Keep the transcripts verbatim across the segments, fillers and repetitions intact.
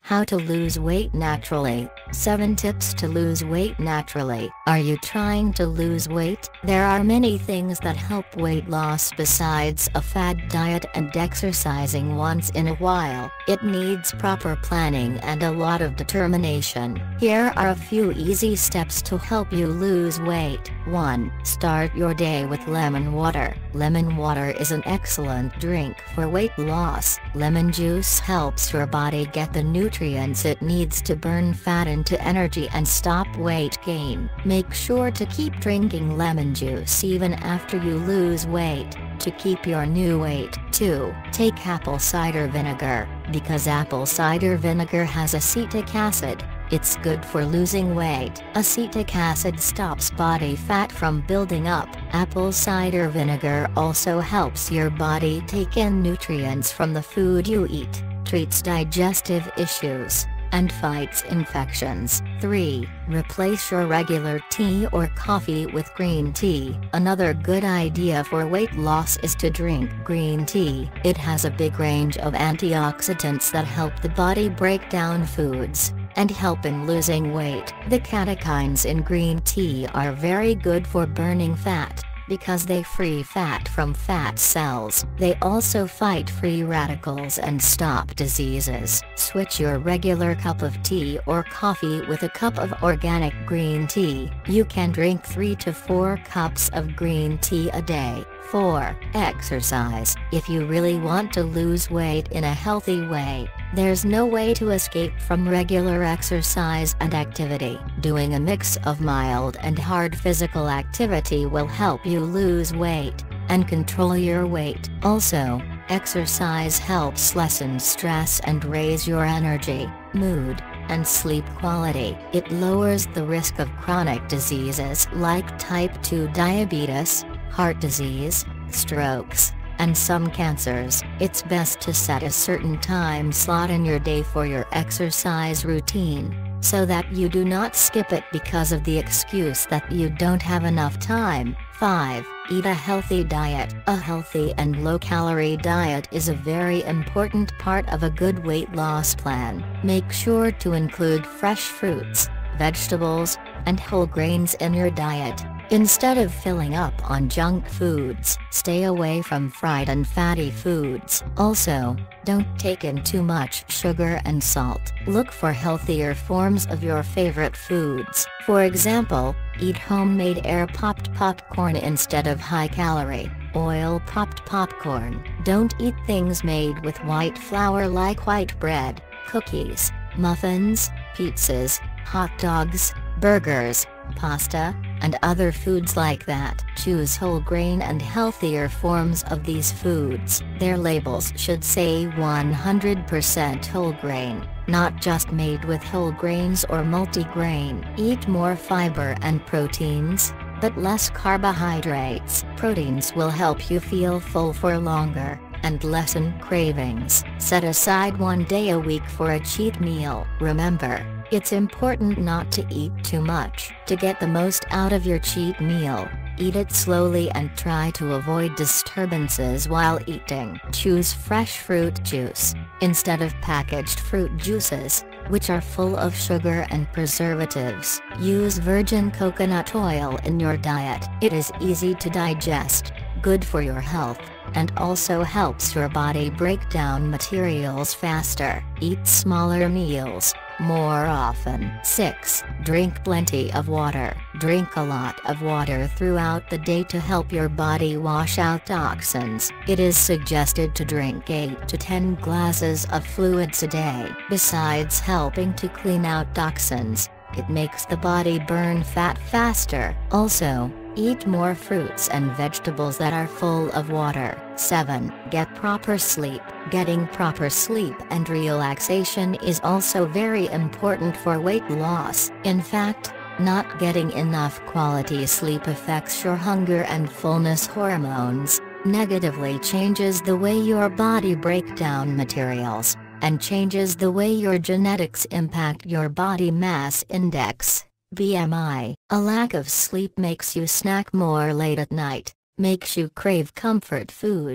How to lose weight naturally. seven Tips to lose weight naturally. Are you trying to lose weight? There are many things that help weight loss besides a fad diet and exercising once in a while. It needs proper planning and a lot of determination. Here are a few easy steps to help you lose weight. one. Start your day with lemon water. Lemon water is an excellent drink for weight loss. Lemon juice helps your body get the nutrients it needs to burn fat into energy and stop weight gain. Make sure to keep drinking lemon juice even after you lose weight, to keep your new weight. two. Take apple cider vinegar. Because apple cider vinegar has acetic acid, it's good for losing weight. Acetic acid stops body fat from building up. Apple cider vinegar also helps your body take in nutrients from the food you eat, treats digestive issues, and fights infections. three. Replace your regular tea or coffee with green tea. Another good idea for weight loss is to drink green tea. It has a big range of antioxidants that help the body break down foods and help in losing weight. The catechins in green tea are very good for burning fat, because they free fat from fat cells. They also fight free radicals and stop diseases. Switch your regular cup of tea or coffee with a cup of organic green tea. You can drink three to four cups of green tea a day. four. Exercise. If you really want to lose weight in a healthy way, there's no way to escape from regular exercise and activity. Doing a mix of mild and hard physical activity will help you lose weight and control your weight. Also, exercise helps lessen stress and raise your energy, mood, and sleep quality. It lowers the risk of chronic diseases like type two diabetes, heart disease, strokes, and some cancers. It's best to set a certain time slot in your day for your exercise routine, so that you do not skip it because of the excuse that you don't have enough time. five. Eat a healthy diet. A healthy and low-calorie diet is a very important part of a good weight loss plan. Make sure to include fresh fruits, vegetables, and whole grains in your diet, instead of filling up on junk foods. Stay away from fried and fatty foods. Also, don't take in too much sugar and salt. Look for healthier forms of your favorite foods. For example, eat homemade air-popped popcorn instead of high-calorie, oil-popped popcorn. Don't eat things made with white flour like white bread, cookies, muffins, pizzas, hot dogs, burgers, pasta, and other foods like that. Choose whole grain and healthier forms of these foods. Their labels should say one hundred percent whole grain, not just made with whole grains or multigrain. Eat more fiber and proteins, but less carbohydrates. Proteins will help you feel full for longer and lessen cravings. Set aside one day a week for a cheat meal. Remember, it's important not to eat too much. To get the most out of your cheat meal, eat it slowly and try to avoid disturbances while eating. Choose fresh fruit juice, instead of packaged fruit juices, which are full of sugar and preservatives. Use virgin coconut oil in your diet. It is easy to digest, good for your health, and also helps your body break down materials faster. Eat smaller meals more often. six. Drink plenty of water. Drink a lot of water throughout the day to help your body wash out toxins. It is suggested to drink eight to ten glasses of fluids a day. Besides helping to clean out toxins, it makes the body burn fat faster. Also, eat more fruits and vegetables that are full of water. seven. Get proper sleep. Getting proper sleep and relaxation is also very important for weight loss. In fact, not getting enough quality sleep affects your hunger and fullness hormones, negatively changes the way your body breaks down materials, and changes the way your genetics impact your body mass index, B M I. A lack of sleep makes you snack more late at night, makes you crave comfort foods,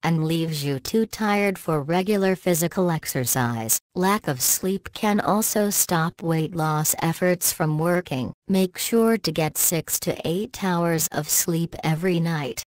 and leaves you too tired for regular physical exercise. Lack of sleep can also stop weight loss efforts from working. Make sure to get six to eight hours of sleep every night.